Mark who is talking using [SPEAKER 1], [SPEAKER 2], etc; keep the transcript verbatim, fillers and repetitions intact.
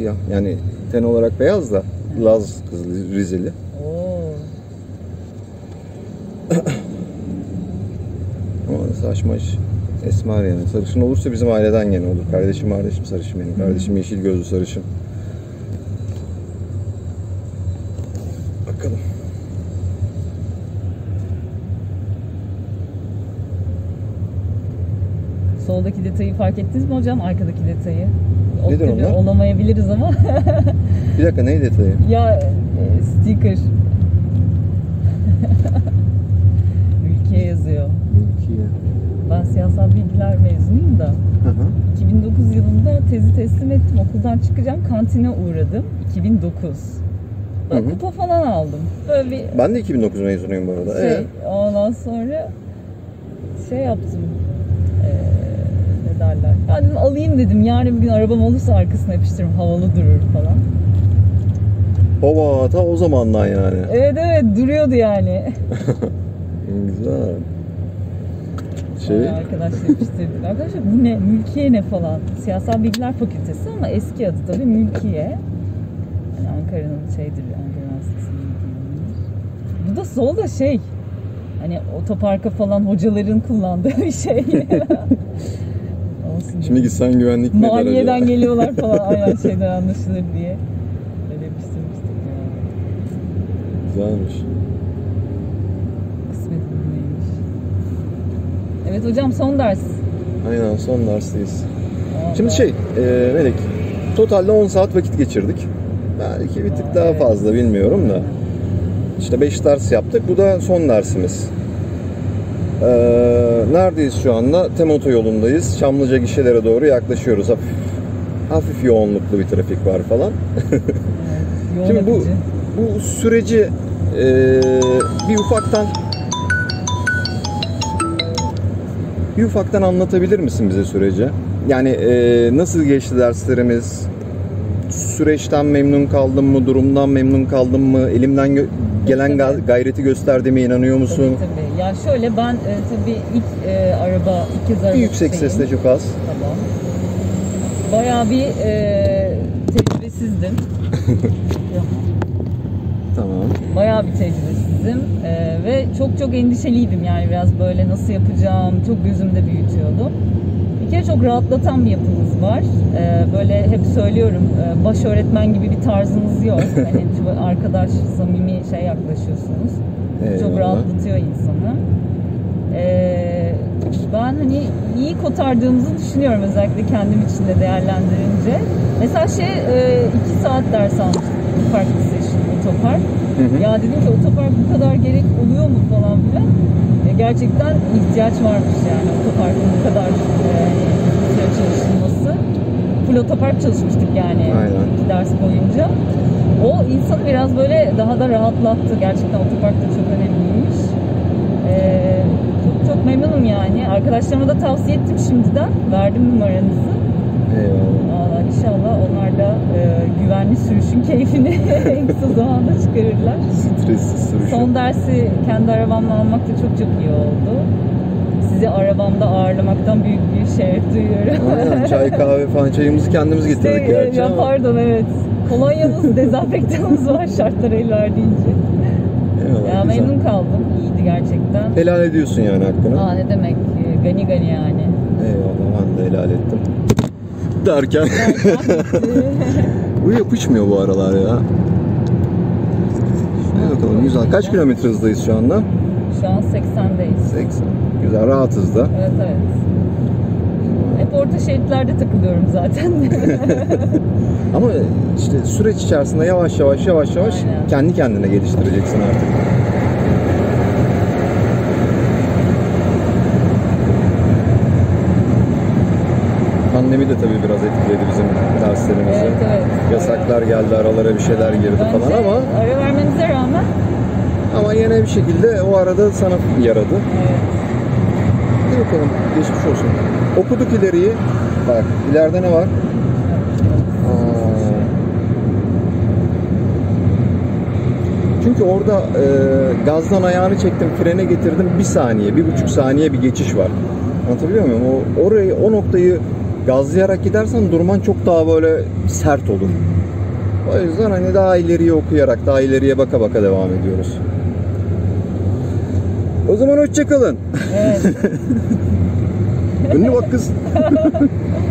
[SPEAKER 1] siyah. Yani ten olarak beyaz da Laz kızı, Rizeli.
[SPEAKER 2] Oo.
[SPEAKER 1] Ama saç maç esmer yani. Sarışın olursa bizim aileden gene olur. Kardeşim kardeşim sarışın benim. Kardeşim yeşil gözlü sarışın. Bakalım.
[SPEAKER 2] Soldaki detayı fark ettiniz mi hocam? Arkadaki detayı.
[SPEAKER 1] Nedir onlar?
[SPEAKER 2] Olamayabiliriz ama.
[SPEAKER 1] Bir dakika, neyi detayı?
[SPEAKER 2] Ya e, sticker. Ülkeye yazıyor.
[SPEAKER 1] Ülkeye.
[SPEAKER 2] Ben siyasal bilgiler mezunuyum da.
[SPEAKER 1] Hı hı.
[SPEAKER 2] iki bin dokuz yılında tezi teslim ettim. Okuldan çıkacağım. Kantine uğradım. iki bin dokuz. Böyle
[SPEAKER 1] Hı hı.
[SPEAKER 2] kupa falan aldım. Böyle bir
[SPEAKER 1] Ben de iki bin dokuz mezunuyum bu arada.
[SPEAKER 2] şey.
[SPEAKER 1] Ee?
[SPEAKER 2] Ondan sonra şey yaptım. Ee, ne derler? Ya dedim alayım dedim. Yarın bir gün arabam olursa arkasına yapıştırırım. Havalı durur falan.
[SPEAKER 1] Baba ta o zamandan yani.
[SPEAKER 2] Evet evet duruyordu yani.
[SPEAKER 1] Güzel. Şey.
[SPEAKER 2] Bayağı arkadaşlar yapıştırdık. Arkadaşlar bu ne? Mülkiye ne falan? Siyasal Bilgiler Fakültesi ama eski adı tabii Mülkiye. Yani Ankara'nın şeydir, Ankara Üniversitesi'nin. Bu da solda şey. Hani otoparka falan hocaların kullandığı bir şey. Olsun.
[SPEAKER 1] Şimdi gitsen güvenlik ne der acaba?
[SPEAKER 2] Maliyeden geliyorlar falan aynen şeyden anlaşılır diye. Öyle yapıştırmıştık ya.
[SPEAKER 1] Güzelmiş.
[SPEAKER 2] Kısmet neymiş. Evet hocam son ders.
[SPEAKER 1] Aynen son dersteyiz.
[SPEAKER 2] Aa,
[SPEAKER 1] Şimdi şey, e, Melek, totalde on saat vakit geçirdik. Belki bir tık
[SPEAKER 2] Aa,
[SPEAKER 1] daha
[SPEAKER 2] evet.
[SPEAKER 1] fazla bilmiyorum da. İşte beş ders yaptık. Bu da son dersimiz. Ee, neredeyiz şu anda? Tem otoyolundayız. Çamlıca gişelere doğru yaklaşıyoruz. Hafif, hafif yoğunluklu bir trafik var falan.
[SPEAKER 2] Evet, yoğun
[SPEAKER 1] Şimdi bu
[SPEAKER 2] akıcı.
[SPEAKER 1] bu süreci e, bir ufaktan bir ufaktan anlatabilir misin bize süreci? Yani e, nasıl geçti derslerimiz? Süreçten memnun kaldın mı? Durumdan memnun kaldın mı? Elimden gö- gelen ga- gayreti gösterdiğime inanıyor musun?
[SPEAKER 2] Tabii tabii. Ya şöyle ben e, tabii ilk e, araba, ikiz araba
[SPEAKER 1] Bir yüksek
[SPEAKER 2] şeyim.
[SPEAKER 1] sesle çok az.
[SPEAKER 2] Tamam. Bayağı bir e, tecrübesizdim.
[SPEAKER 1] Tamam.
[SPEAKER 2] Bayağı bir tecrübesizdim e, ve çok çok endişeliydim yani biraz böyle nasıl yapacağım çok gözümde büyütüyordum. Bir kere çok rahatlatan bir yapınız var. E, böyle hep söylüyorum e, baş öğretmen gibi bir tarzınız yok. Hani çok arkadaş, samimi şey yaklaşıyorsunuz.
[SPEAKER 1] Eyvallah.
[SPEAKER 2] Çok rahatlatıyor insanı. E, ben hani iyi kotardığımızı düşünüyorum özellikle kendim için de değerlendirince. Mesela şey e, iki saat ders almıştık park session otopark.
[SPEAKER 1] Hı hı.
[SPEAKER 2] Ya dedim ki otopark bu kadar gerek oluyor mu falan filan. E, gerçekten ihtiyaç varmış yani otoparkın bu kadar e, süre çalışılması. Full otopark çalışmıştık yani
[SPEAKER 1] Aynen.
[SPEAKER 2] iki ders boyunca. O insanı biraz böyle daha da rahatlattı. Gerçekten otopark da çok önemliymiş. E, çok, çok memnunum yani. Arkadaşlarıma da tavsiye ettim şimdiden. Verdim numaranızı.
[SPEAKER 1] Eyvallah.
[SPEAKER 2] Valla inşallah onlar da e, güvenli sürüşün keyfini en kısa zamanda çıkarırlar.
[SPEAKER 1] Stressiz sürüşü.
[SPEAKER 2] Son dersi kendi arabamla almak da çok çok iyi oldu. Sizi arabamda ağırlamaktan büyük bir şeref duyuyorum.
[SPEAKER 1] Aynen, çay kahve falan çayımızı kendimiz getirdik
[SPEAKER 2] İşte,
[SPEAKER 1] gerçi
[SPEAKER 2] ya
[SPEAKER 1] ama.
[SPEAKER 2] pardon evet. Kolonyamız, dezenfektanımız var şartlar el verdiğince.
[SPEAKER 1] Eyvallah,
[SPEAKER 2] Ya
[SPEAKER 1] güzel.
[SPEAKER 2] memnun kaldım. İyiydi gerçekten.
[SPEAKER 1] Helal ediyorsun yani hakkını.
[SPEAKER 2] Aa ne demek e, gani gani yani.
[SPEAKER 1] Eyvallah, ben de helal ettim. Derken. Bu yapışmıyor bu aralar ya. Hadi bakalım güzel. Kaç kilometre hızdayız şu anda?
[SPEAKER 2] Şu an seksendeyiz.
[SPEAKER 1] seksen. Güzel, rahatız da.
[SPEAKER 2] Evet evet. Hep orta şeritlerde takılıyorum zaten.
[SPEAKER 1] Ama işte süreç içerisinde yavaş yavaş yavaş yavaş
[SPEAKER 2] Aynen.
[SPEAKER 1] kendi kendine geliştireceksin artık. Pandemi de tabii biraz etkiledi bizim derslerimizi.
[SPEAKER 2] Evet, evet.
[SPEAKER 1] Yasaklar geldi, aralara bir şeyler girdi
[SPEAKER 2] Bence
[SPEAKER 1] falan ama
[SPEAKER 2] ara vermemize rağmen
[SPEAKER 1] ama yine bir şekilde o arada sana yaradı.
[SPEAKER 2] evet.
[SPEAKER 1] Hadi bakalım, geçmiş olsun. Okuduk ileriyi. Bak, ileride ne var? Aa. Çünkü orada e, gazdan ayağını çektim, frene getirdim, bir saniye, bir buçuk saniye bir geçiş var. Anlatabiliyor muyum? O orayı, o noktayı gazlayarak gidersen durman çok daha böyle sert olur. O yüzden hani daha ileriye okuyarak, daha ileriye baka baka devam ediyoruz. O zaman hoşça kalın.
[SPEAKER 2] Evet.
[SPEAKER 1] Önüne bak kız.